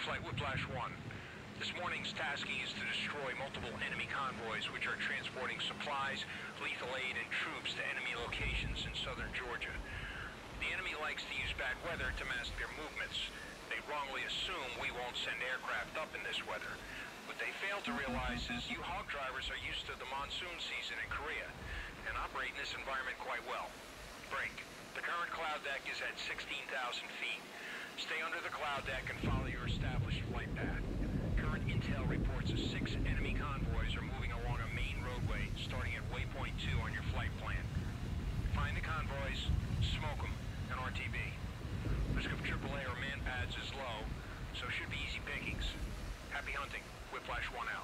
Flight Whiplash 1. This morning's tasking is to destroy multiple enemy convoys which are transporting supplies, lethal aid, and troops to enemy locations in southern Georgia. The enemy likes to use bad weather to mask their movements. They wrongly assume we won't send aircraft up in this weather. What they fail to realize is you hog drivers are used to the monsoon season in Korea and operate in this environment quite well. Break. The current cloud deck is at 16,000 feet. Stay under the cloud deck and follow your established flight path. Current intel reports that 6 enemy convoys are moving along a main roadway starting at waypoint 2 on your flight plan. Find the convoys, smoke them, and RTB. Risk of AAA or man pads is low, so should be easy pickings. Happy hunting. Whiplash 1 out.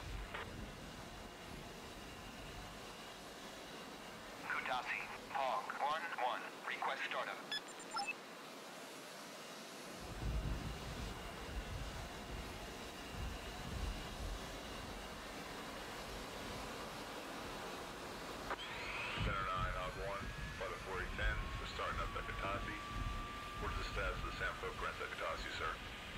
Kutasi, Hog 1-1, request startup. Center 9, Hog 1, Flight 4010, we're starting up at Kutasi. What is the status of the SAM footprints at Kutasi, sir?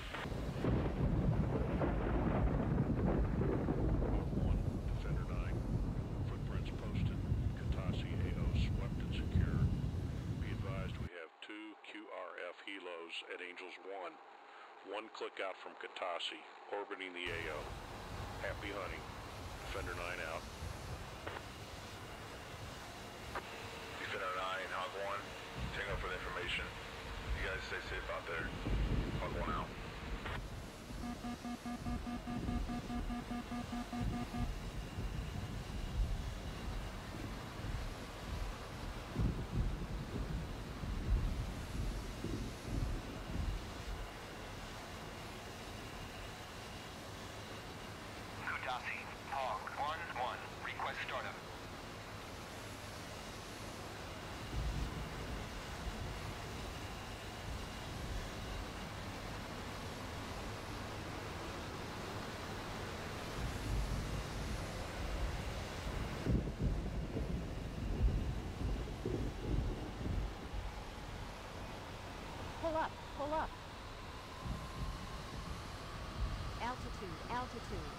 Helos at Angels 1. One click out from Kutasi, orbiting the AO. Happy hunting. Defender 9 out. Defender 9, Hog 1, Tango for the information. You guys stay safe out there. Hog 1 out. Kutasi, Hog 1-1, request startup. Pull up, pull up. Altitude, altitude.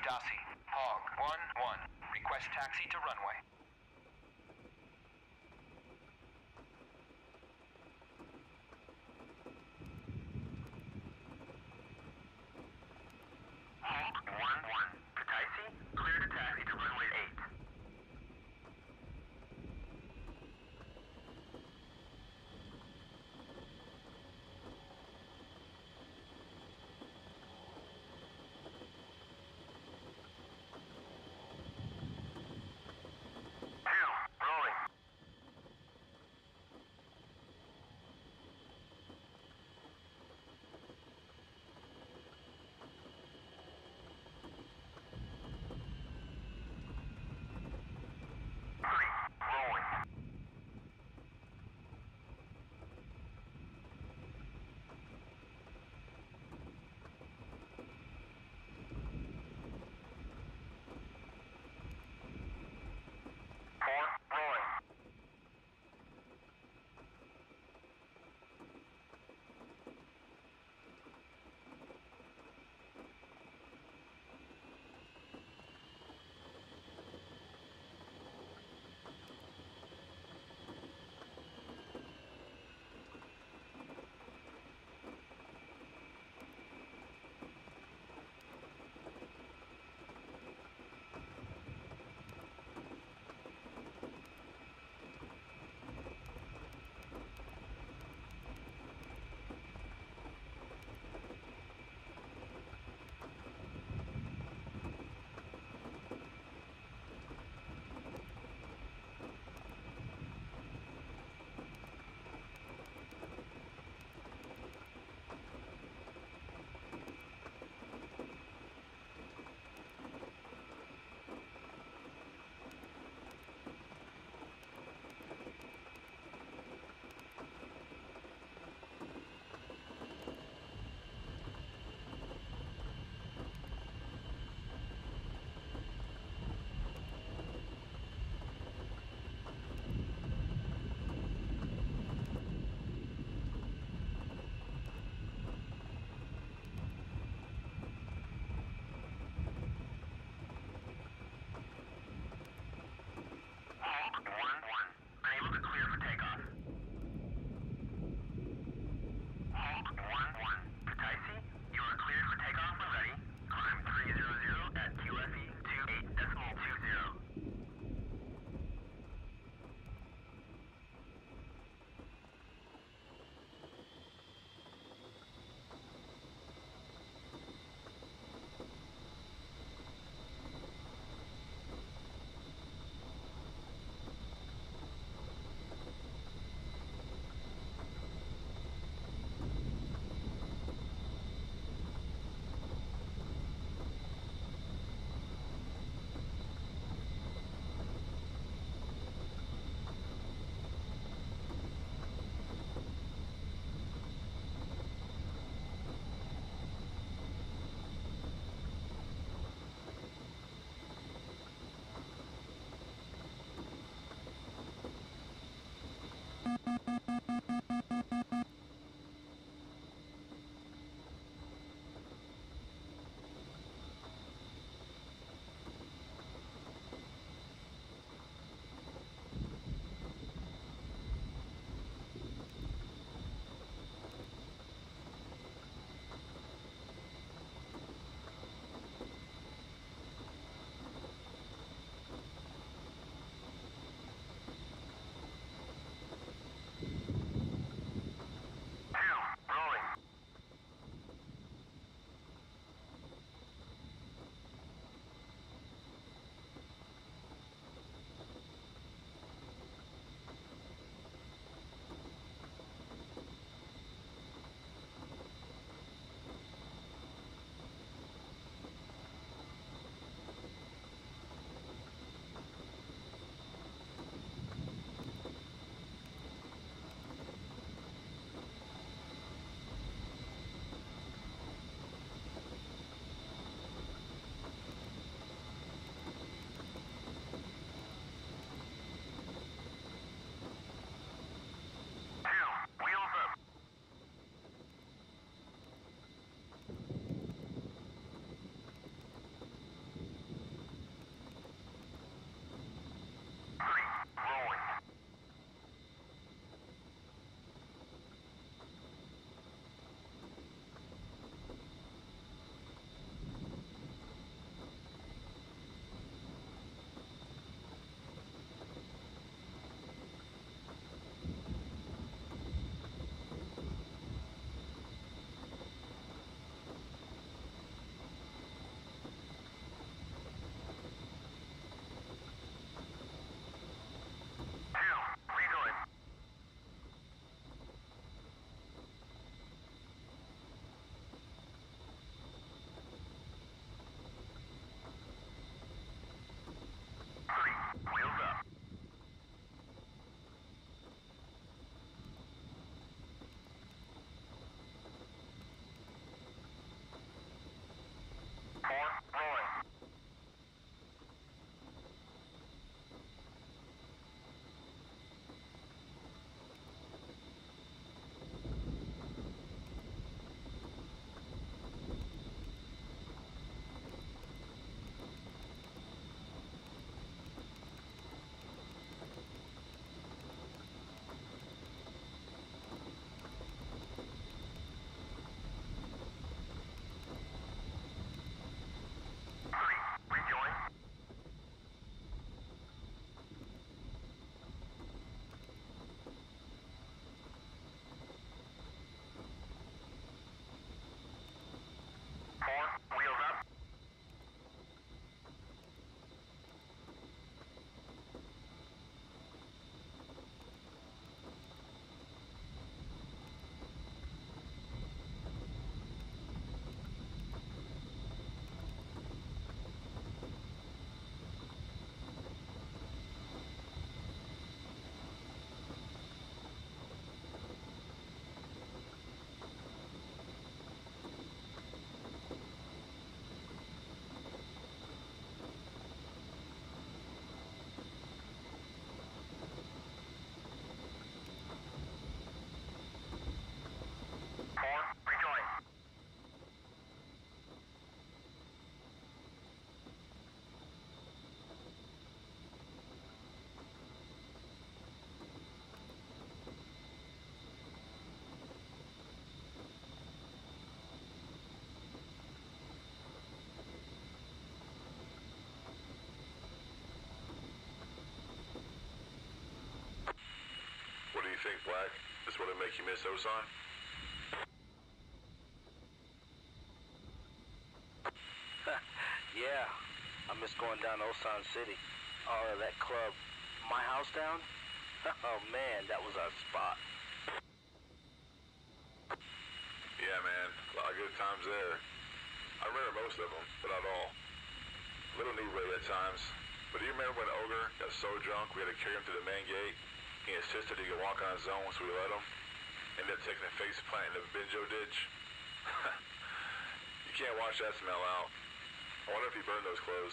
Dassi, Hog 1-1. Request taxi to runway. Hog 1-1. Kataisi, clear to taxi to runway 8. You think black is what'll make you miss Osan? Yeah, I miss going down to Osan City. Oh, that club. My house down? Oh man, that was our spot. Yeah, man. A lot of good times there. I remember most of them, but not all. Little inebriated at times. But do you remember when Ogre got so drunk we had to carry him to the main gate? He insisted he could walk on his own, so we let him. Ended up taking a face plant in the Benjo ditch. You can't wash that smell out. I wonder if he burned those clothes.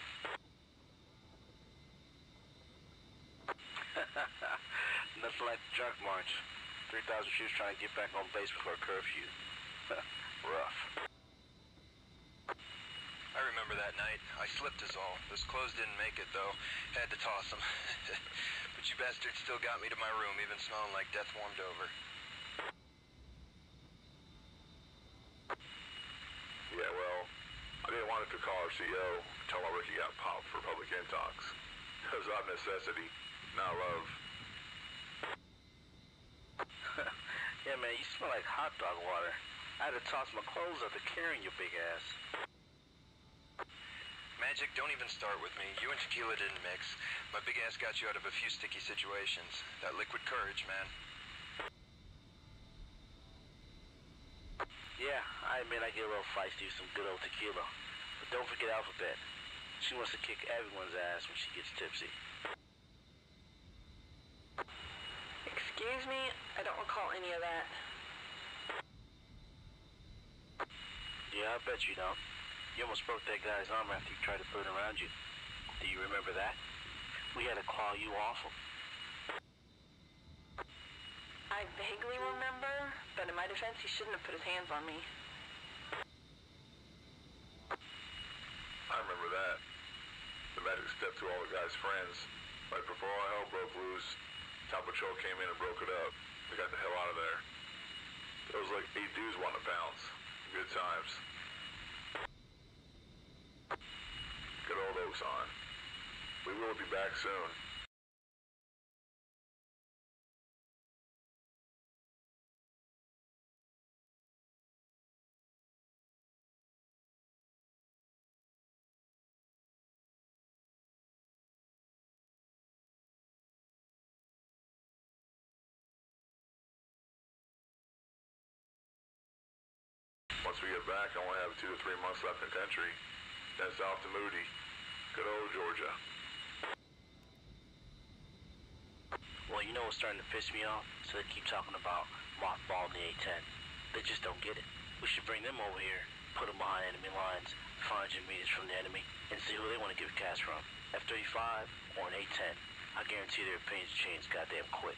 Nothing like the drunk march. 3,000 troops trying to get back on base before curfew. Rough. I remember that night. I slipped us all. Those clothes didn't make it, though. Had to toss them. But you bastards still got me to my room, even smelling like death warmed over. Yeah, well, I didn't want it to call our CEO, tell my Ricky got popped for public intox. It was out of necessity, not love. Yeah, man, you smell like hot dog water. I had to toss my clothes after carrying your big ass. Magic, don't even start with me. You and Tequila didn't mix. My big ass got you out of a few sticky situations. That liquid courage, man. Yeah, I admit I get a little feisty with some good old tequila. But don't forget Alphabet. She wants to kick everyone's ass when she gets tipsy. Excuse me? I don't recall any of that. Yeah, I bet you don't. You almost broke that guy's arm after you tried to put it around you. Do you remember that? We had to claw you off him. I vaguely remember, but in my defense, he shouldn't have put his hands on me. I remember that. The Magic stepped through all the guy's friends. Right before all hell broke loose, Top Patrol came in and broke it up. We got the hell out of there. There was like 8 dudes wanting to bounce. Good times. Good old Osan. We will be back soon. Once we get back, I only have 2 to 3 months left in country. Then it's off to Moody. Good old Georgia. Well, you know what's starting to piss me off? So they keep talking about mothballing the A-10. They just don't get it. We should bring them over here, put them behind enemy lines, 500 meters from the enemy, and see who they want to give a cast from. F-35 or an A-10. I guarantee their opinions change goddamn quick.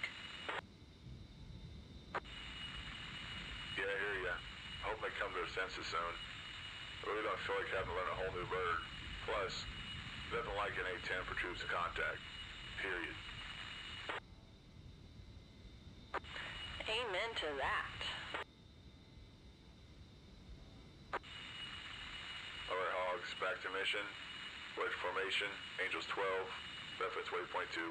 Yeah, I hear ya. I hope they come to their senses soon. I really don't feel like having to learn a whole new bird. Plus, nothing like an A-10 for troops in contact. Period. Amen to that. Alright, Hogs, back to mission. Wedge formation, Angels 12, benefits waypoint 2.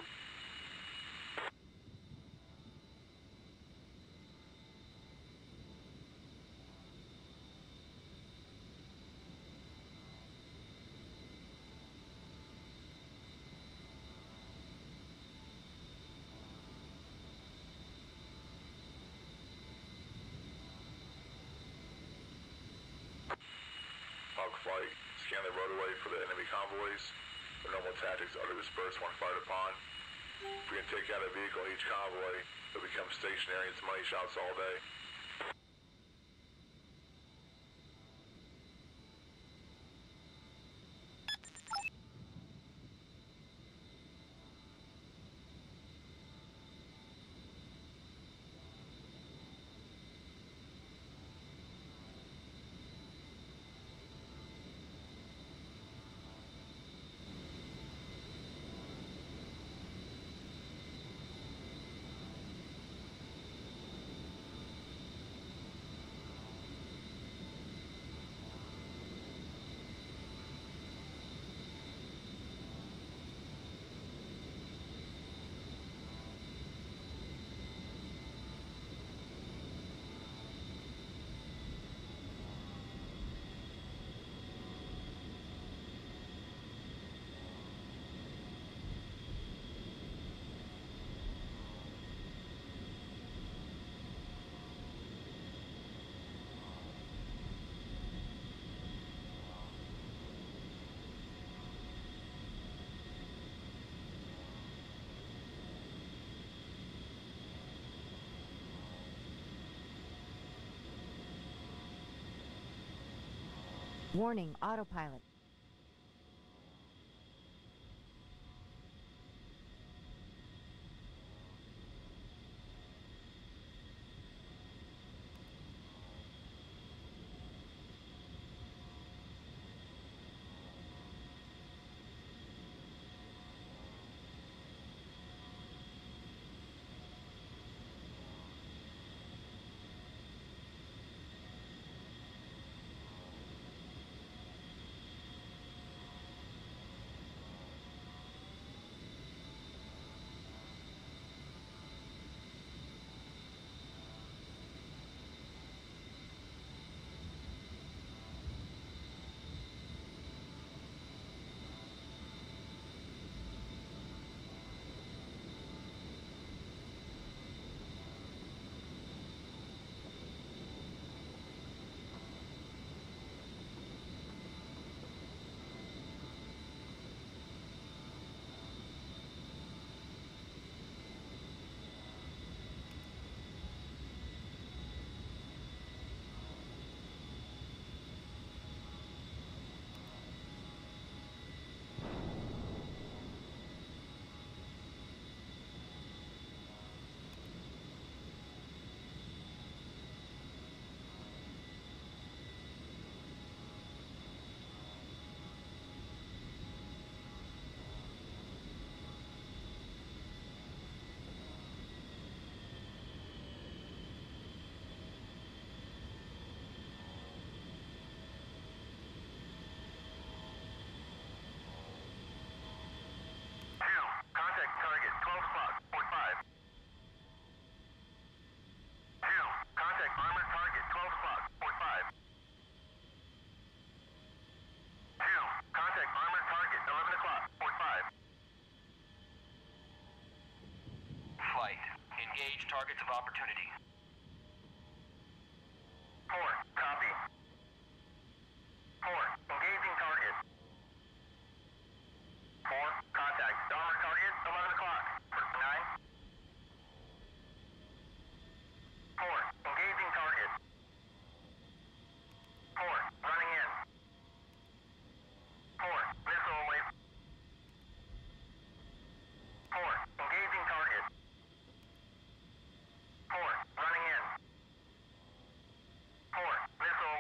Hog flight, scan the roadway for the enemy convoys. The normal tactics are to disperse when fired upon. If we can take out a vehicle each convoy, they'll become stationary and it's money shots all day. Warning, autopilot. Contact target 12 o'clock, 45. 2. Contact armored target 12 o'clock, 45. 2. Contact armored target 11 o'clock, 45. Flight. Engage targets of opportunity. 4. Copy. 4. Engaging target. 4. Contact armored target 11 o'clock, 9. 4. Engaging target. 4. Running in. 4. Missile away. 4. Engaging target. 4. Running in. 4. Missile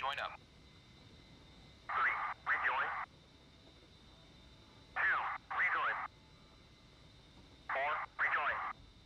join up. 3, rejoin. 2, rejoin. 4, rejoin.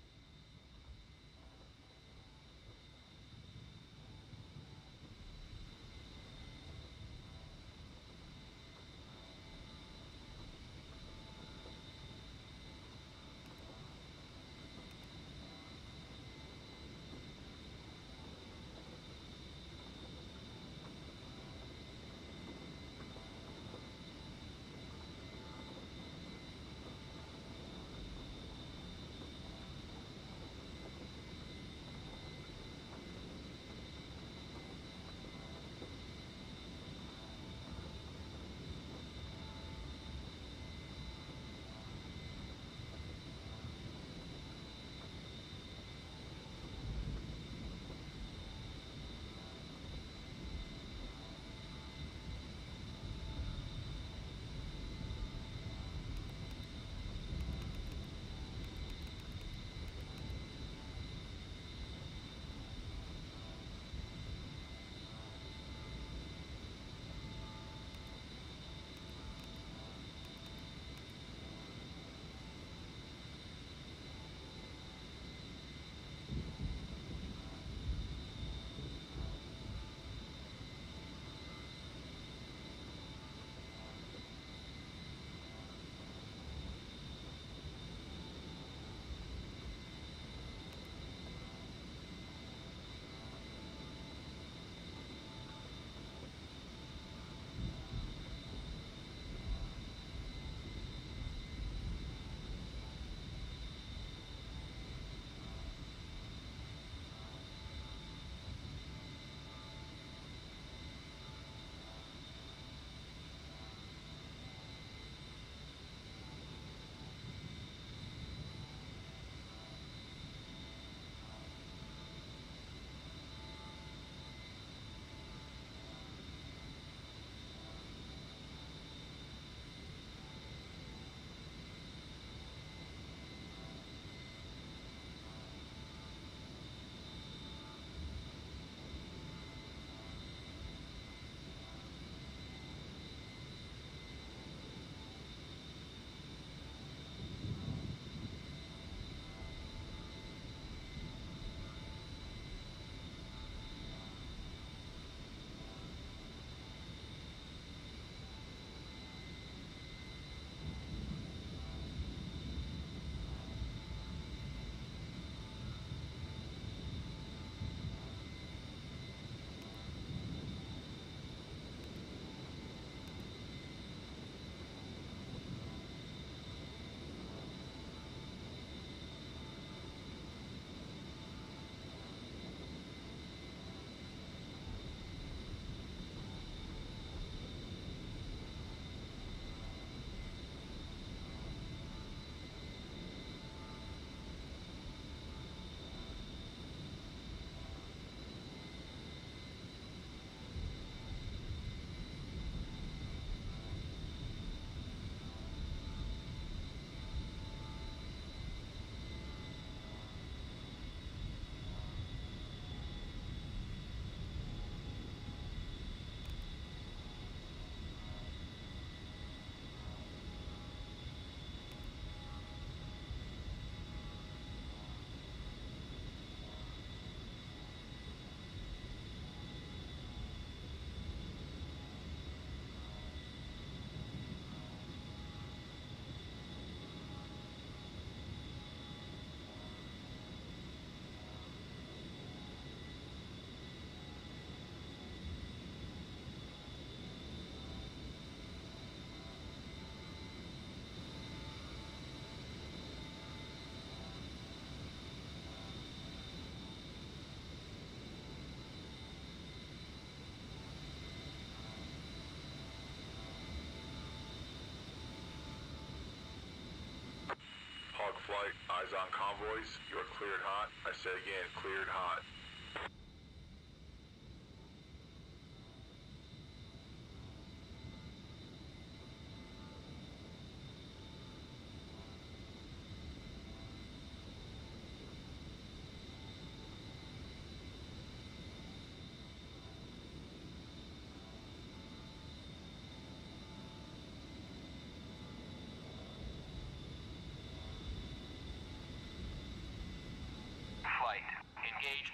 Hog flight, eyes on convoys. You are cleared hot. I say again, cleared hot.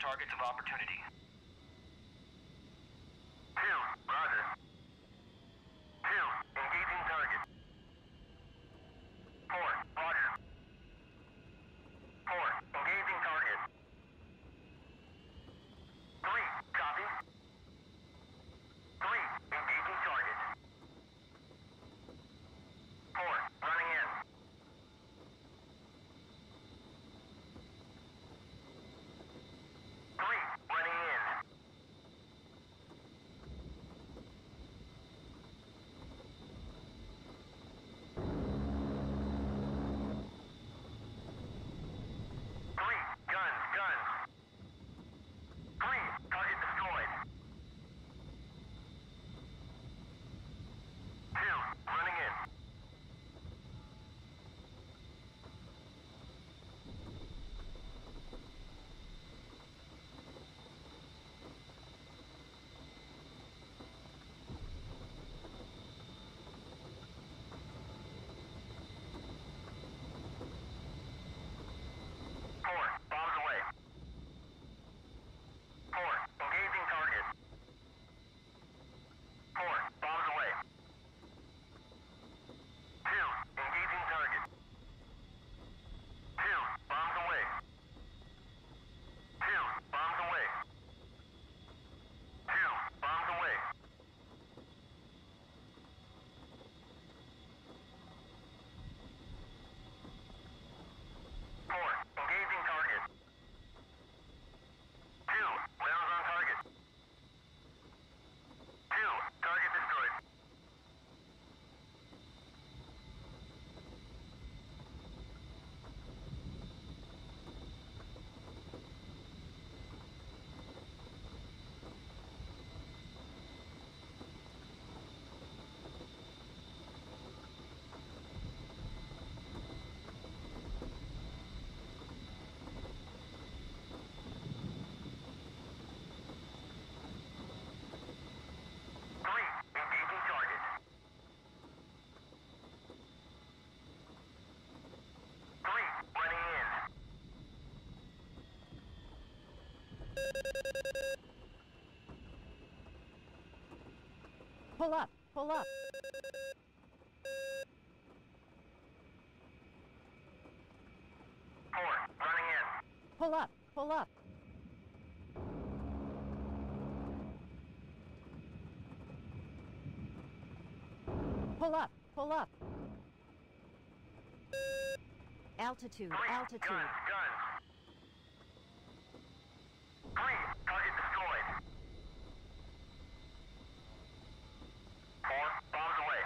targets of opportunity. 2, roger. 2, engaging target. 4, roger. 4, engaging target. 3, copy. 3, engaging target. 4, running in. 3, running in. 3, guns. 3, target destroyed. 2, running in. 4, bombs away. 4, engaging target. 4, bombs away. 2, engaging target. 2, bombs away. 2, bombs away. 2, bombs away. 4, engaging target. 2, rounds on target. 2, target destroyed. 3, engaging target. 3, running in. Pull up, pull up. 4, running in. Pull up, pull up. Pull up, pull up. Altitude, 3, altitude. guns. 3, target destroyed. 4, bombs away.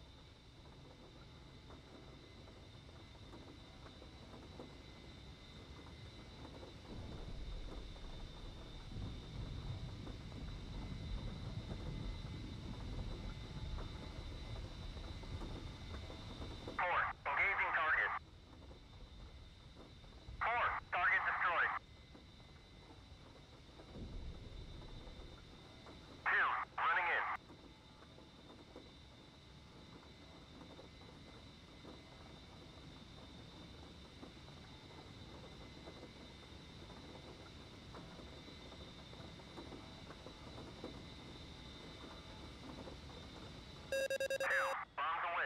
4, engaging target. 4, target destroyed. 2, running in. 2, bombs away.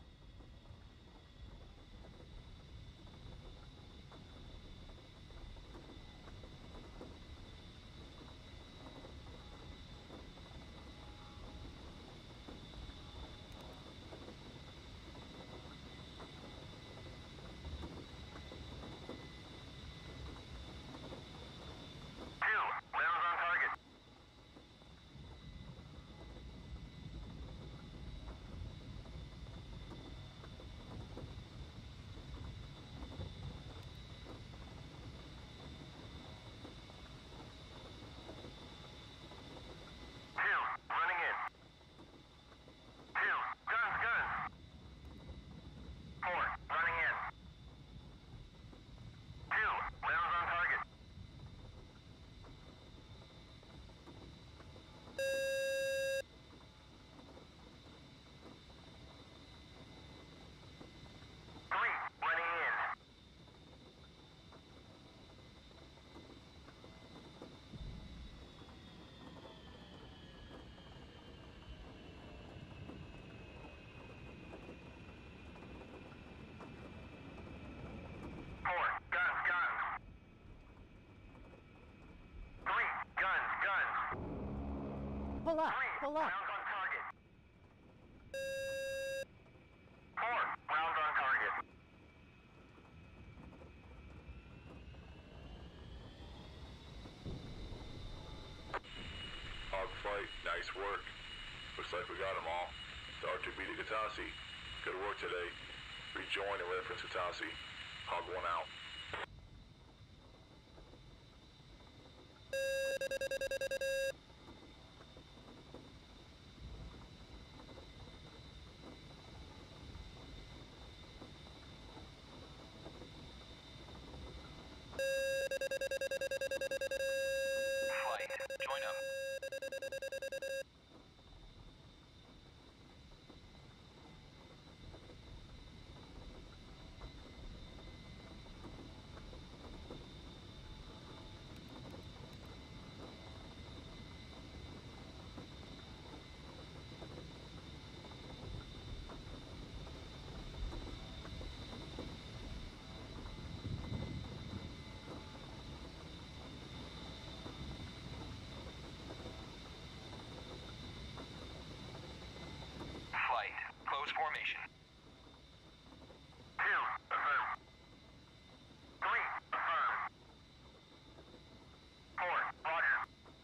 2, rounds on target. 2, Pull up. Pull up. Rounds on target. 4 rounds on target. Hogfight, nice work. Looks like we got them all. The R2B to Katasi. Good work today. Rejoin and reference Katasi. Hog 1 out. Flight, join up. Flight, close formation. 2, affirm. 3, affirm. 4, roger.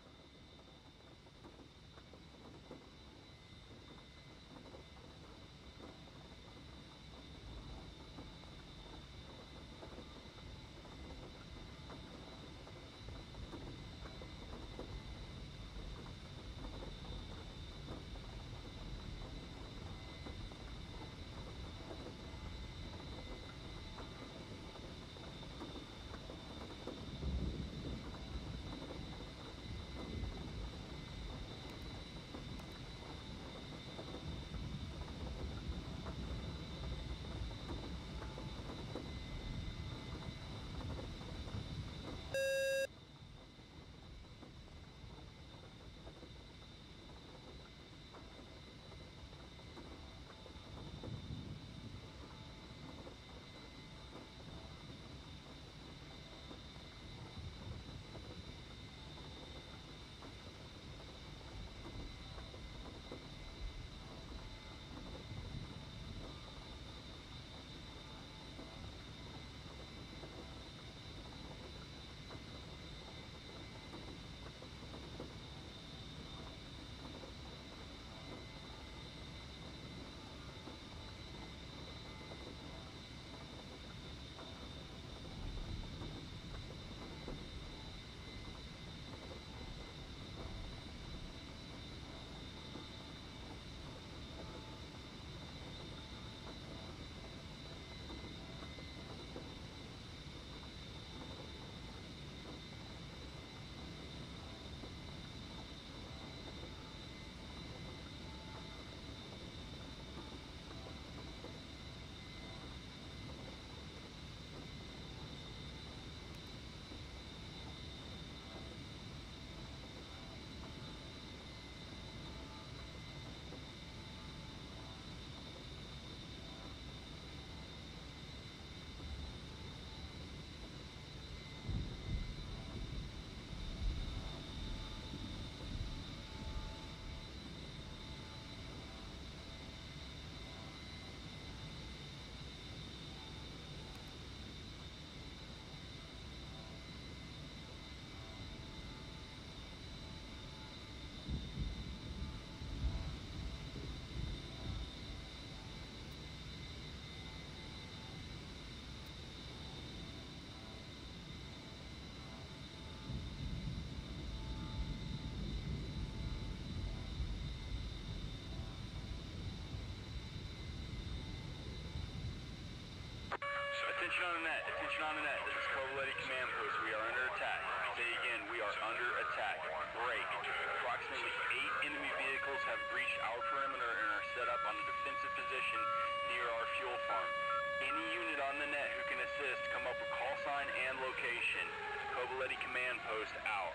Attention on the net. Attention on the net. This is Convoy Command Post. We are under attack. I say again, we are under attack. Break. Approximately 8 enemy vehicles have breached our perimeter and are set up on a defensive position near our fuel farm. Any unit on the net who can assist, come up with call sign and location. Convoy Command Post out.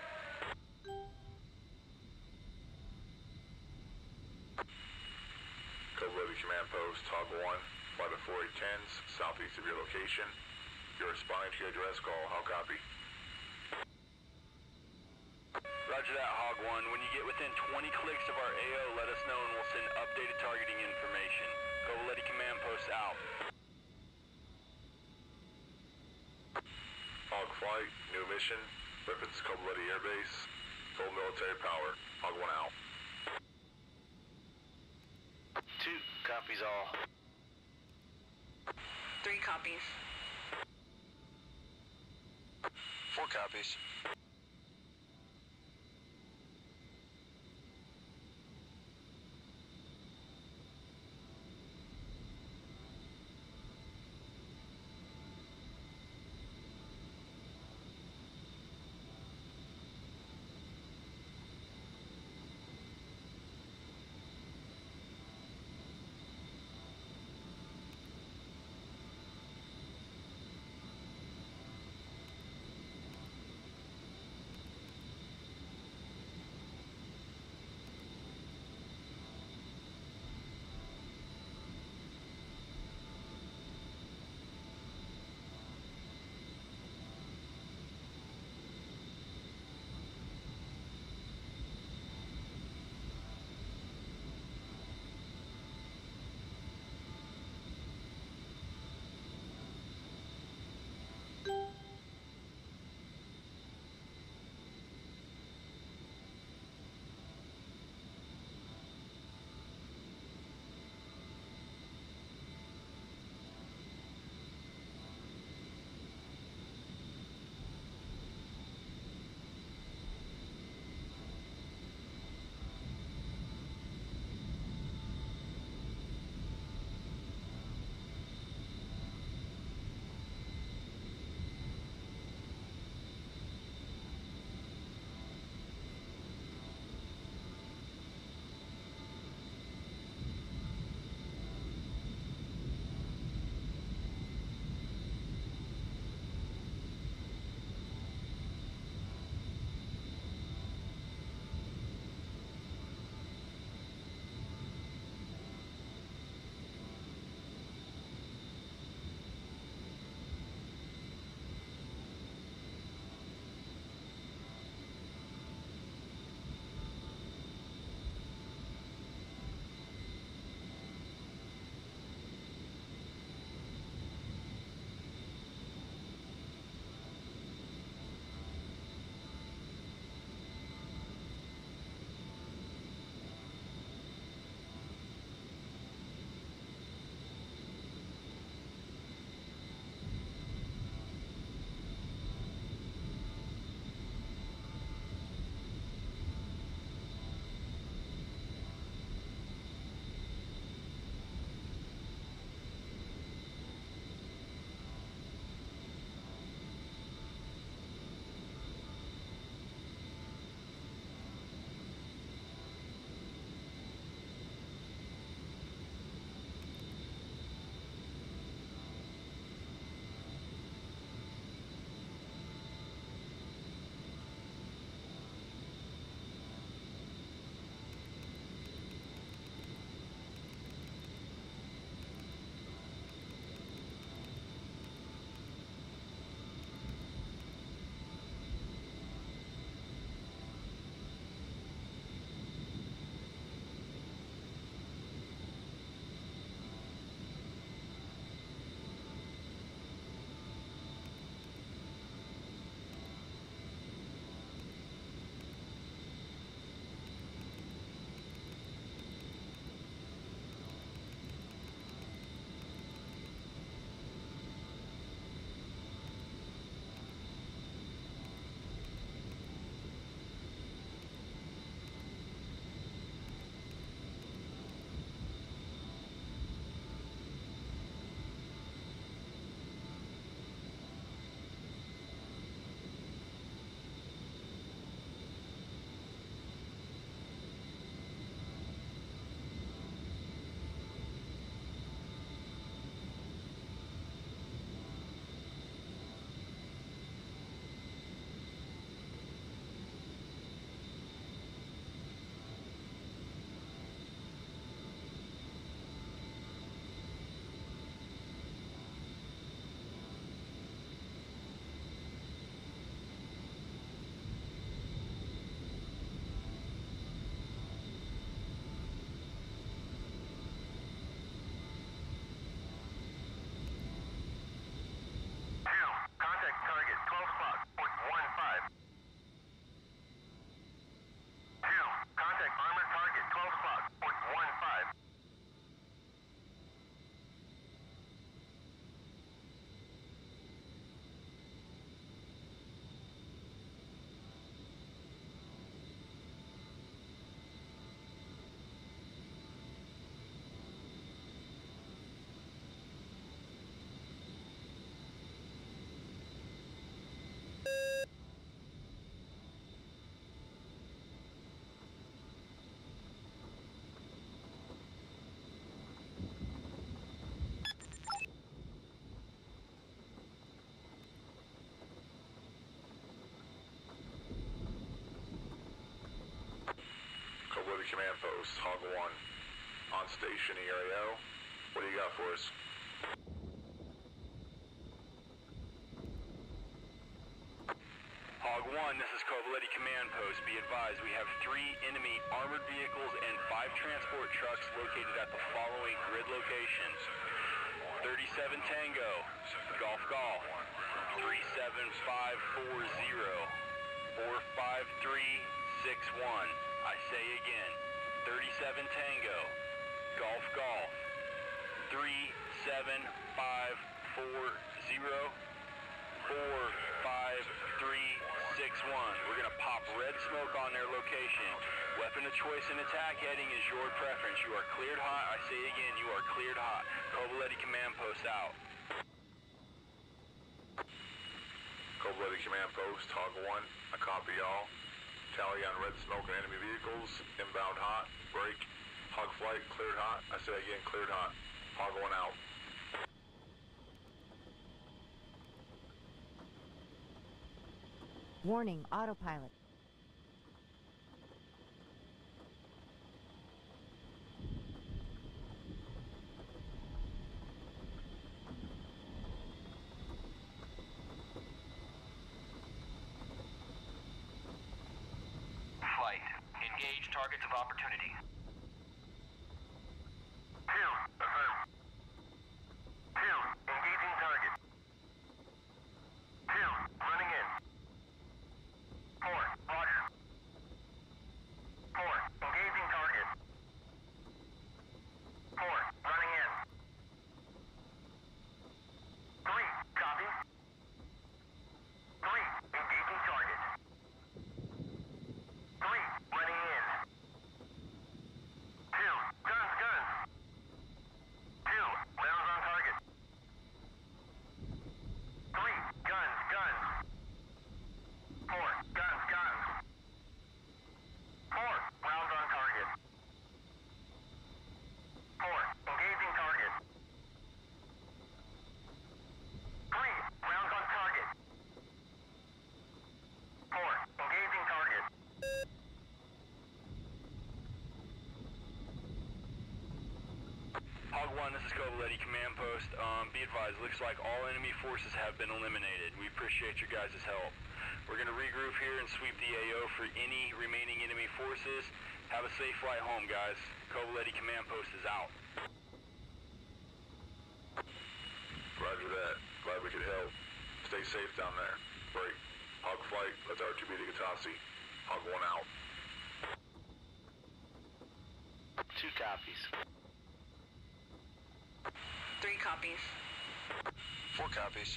Convoy Command Post, Hog 1, by the 4810s, southeast of your location. You're responding to your address call. How copy? Roger Roger that, Hog 1. When you get within 20 clicks of our AO, let us know and we'll send updated targeting information. Covaledi Command Post out. Hog Flight, new mission. Reference Covaledi Air Base. Full military power. Hog 1 out. 2 copies all. 3 copies. 4 copies. Levy Command Post, Hog 1. On station ERAO. What do you got for us? Hog 1, this is Coviletti Command Post. Be advised, we have 3 enemy armored vehicles and 5 transport trucks located at the following grid locations. 37 Tango, Golf Golf, 37540, 45361. I say again, 37 Tango, Golf Golf, 37540, 45361. We're gonna pop red smoke on their location. Weapon of choice and attack heading is your preference. You are cleared hot. I say again, you are cleared hot. Coviletti Command Post out. Coviletti Command Post, Hog 1. I copy y'all. Tally on red smoke and enemy vehicles. Inbound hot. Break. Hog flight, cleared hot. I say again, cleared hot. Hog 1 out. Warning, autopilot. Flight. Engage targets of opportunity. 2, affirm. 2, engaging target. 2, running in. 4, roger. 4, engaging target. 4, running in. 3, copy. 3, engaging target. 3, running in. 2, guns. 2, rounds on target. 3, guns. 4, guns. 4, rounds on target. 4, engaging target. 3, rounds on target. 4, engaging target. Hog 1, this is Coviletti Command Post. Be advised, looks like all enemy forces have been eliminated. We appreciate your guys' help. We're going to regroup here and sweep the AO for any remaining enemy forces. Have a safe flight home, guys. Coviletti Command Post is out. Roger that. Glad we could help. Stay safe down there. Break. Hog flight, let's R2B to Gatasi. Hog 1 out. 2 copies. 3 copies. 4 copies.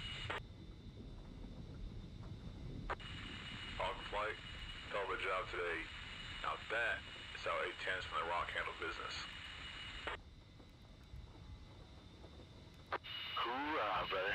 Hog flight, hell of a job today. Now that is how A-10s from the Rock handle business. Hoorah, brother.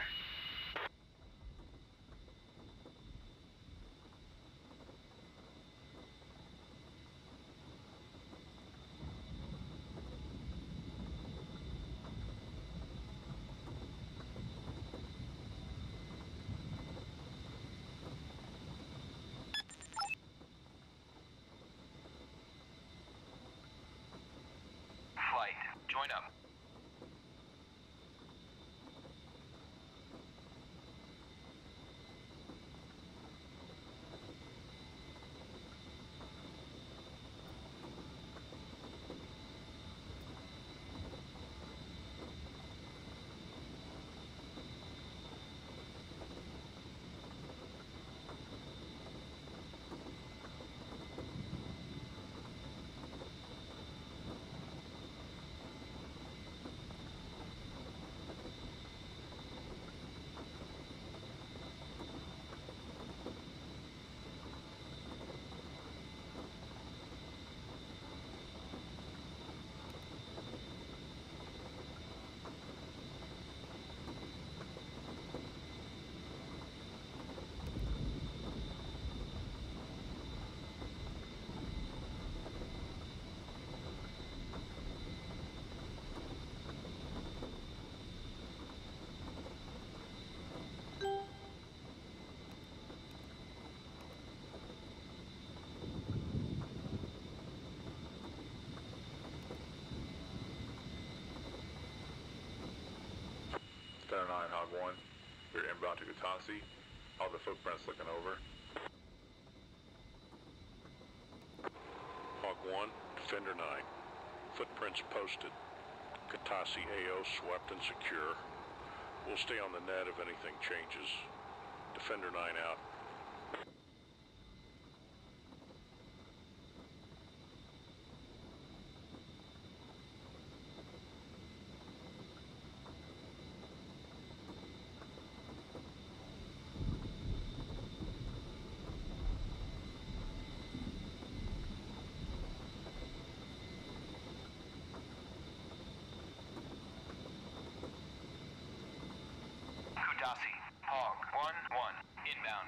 Defender 9, Hog 1. We're inbound to Kutasi. All the footprints looking over. Hog 1, Defender 9. Footprints posted. Katasi AO swept and secure. We'll stay on the net if anything changes. Defender 9 out. Kudasi, Hog 1-1, inbound.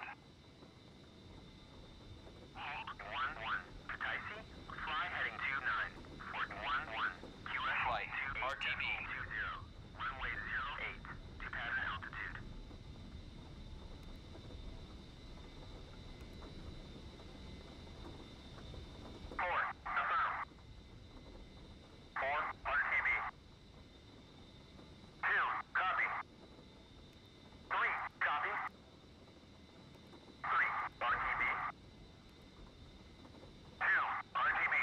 Hog 1-1, Kutaisi, fly heading 29, Fort 1-1, QS flight, RTB 20, runway 08, to pattern altitude. Four, affirm. 4, RTB. 2, copy. 3, copy. 3, RTB. 2, RTB.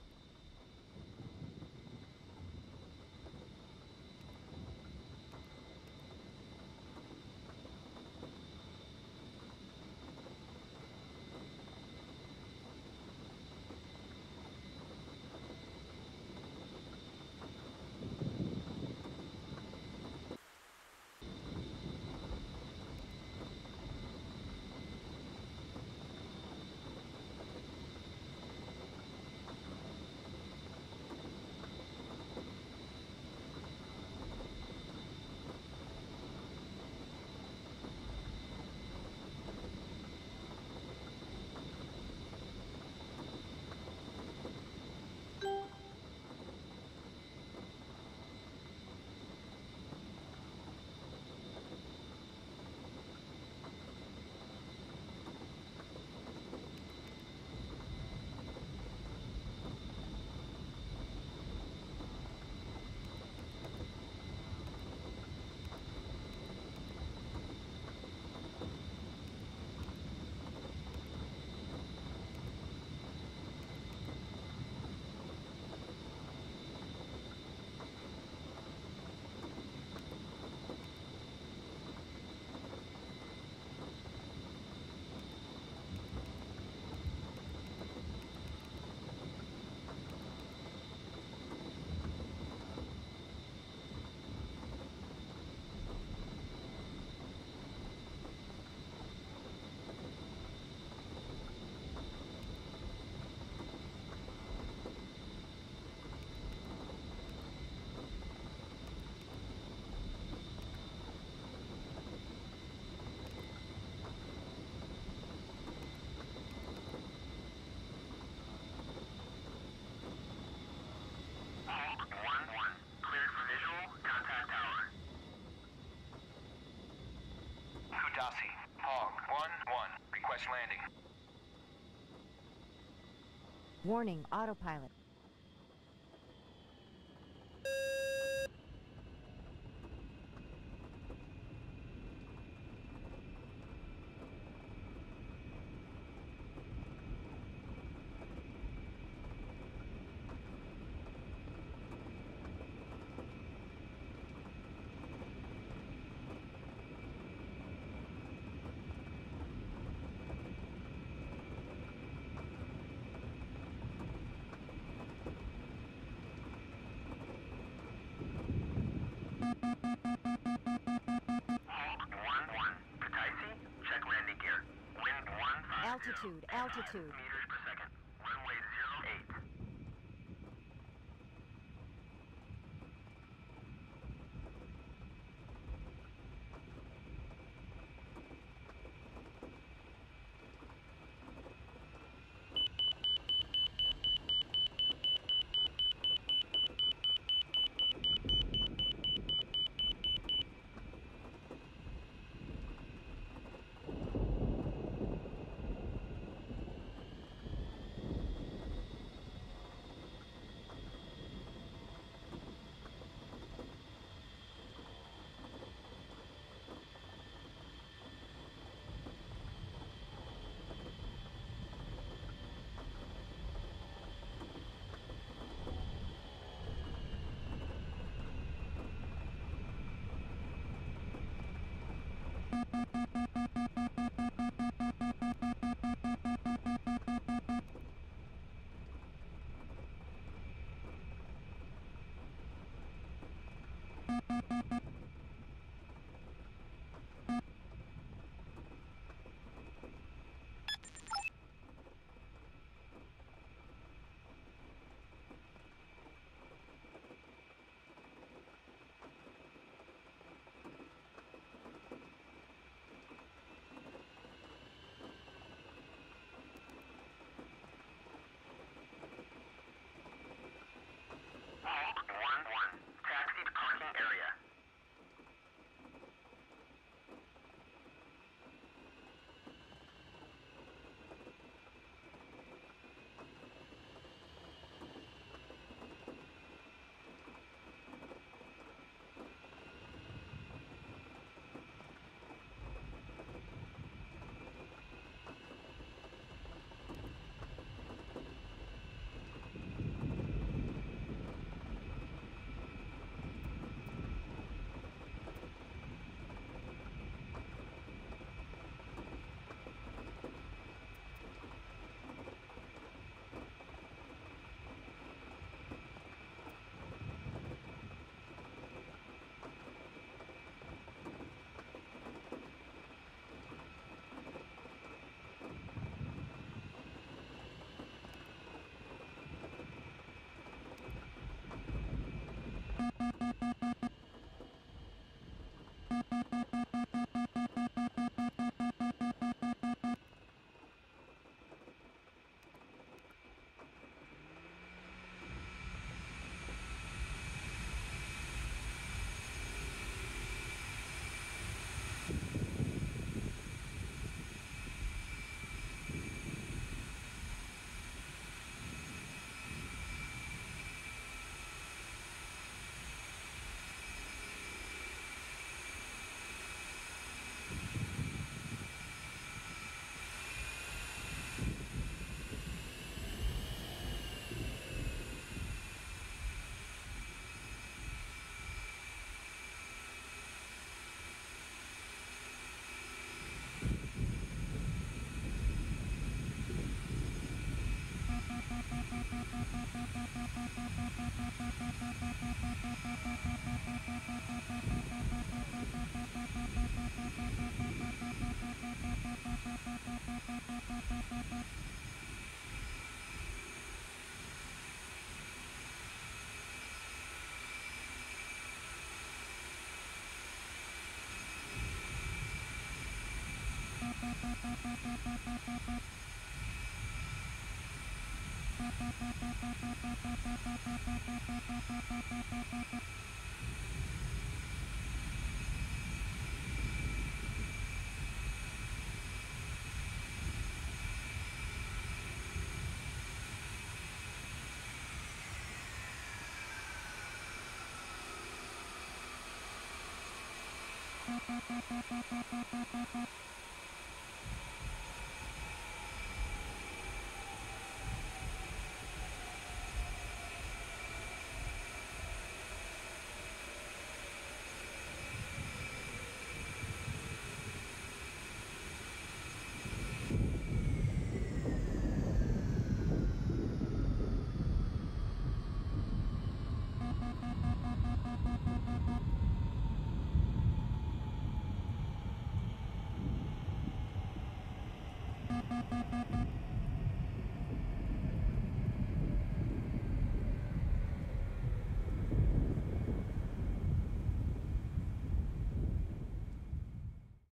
Hog 1-1, cleared for visual, contact tower. Kudasi, Hog 1-1, request landing. Warning, autopilot. Hog 1-1, Kutaisi, check landing gear. Wind 150. Altitude. Meters per second. Runway 08.